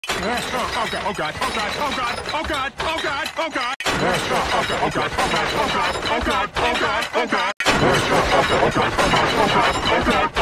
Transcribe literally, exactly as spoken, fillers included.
Oh God! Oh God! Oh God! Oh God! Oh God! Oh God! Oh God! Oh God! Oh God! Oh God! Oh God! Oh God! Oh God! Oh God! Oh God! Oh God! Oh God! Oh God!